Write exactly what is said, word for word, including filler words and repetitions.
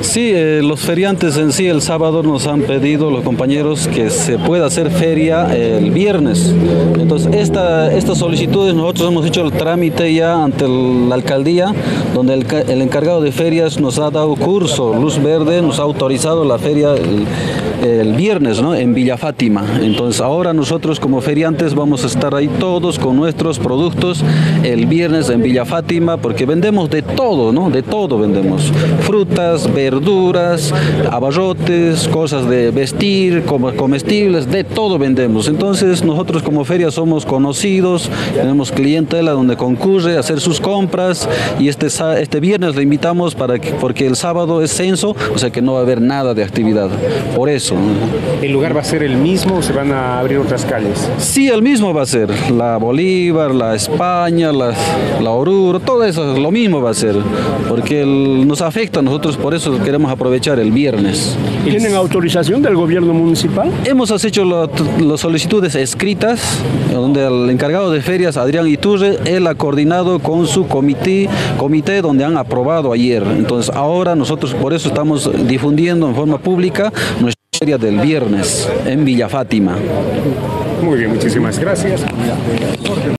Sí, eh, los feriantes en sí el sábado nos han pedido los compañeros que se pueda hacer feria el viernes. Entonces esta, estas solicitudes nosotros hemos hecho el trámite ya ante el- la alcaldía, donde el, ca- el encargado de ferias nos ha dado curso, luz verde, nos ha autorizado la feria el, el viernes, ¿no? En Villa Fátima. Entonces ahora nosotros como feriantes vamos a estar ahí todos con nuestros productos el viernes en Villa Fátima, porque vendemos de todo, ¿no? De todo vendemos. Frutas, verduras, abarrotes, cosas de vestir, como comestibles, de todo vendemos. Entonces nosotros como feria somos conocidos, tenemos clientela donde concurre a hacer sus compras, y este, sa- este viernes le invitamos para que, porque el sábado es censo, o sea que no va a haber nada de actividad. Por eso. ¿El lugar va a ser el mismo o se van a abrir otras calles? Sí, el mismo va a ser. La Bolívar, la España, la, la Oruro, todo eso lo mismo va a ser. Porque el- nos afecta a nosotros, por eso queremos aprovechar el viernes. ¿Tienen autorización del gobierno municipal? Hemos hecho lo- las solicitudes escritas, donde el encargado de ferias, Adrián Iturre, él ha coordinado con su comité, comité donde han aprobado ayer. Entonces ahora nosotros por eso estamos difundiendo en forma pública nuestra feria del viernes en Villa Fátima. Muy bien, muchísimas gracias.